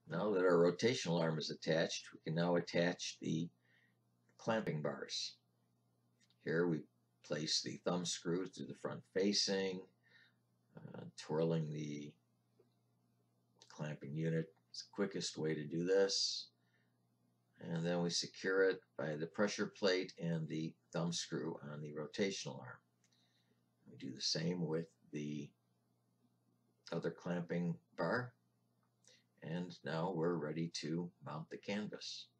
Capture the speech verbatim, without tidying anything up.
Now that our rotational arm is attached, we can now attach the clamping bars. Here we place the thumb screw through the front facing, uh, twirling the clamping unit is the quickest way to do this. And then we secure it by the pressure plate and the thumb screw on the rotational arm. We do the same with the other clamping bar. And now we're ready to mount the canvas.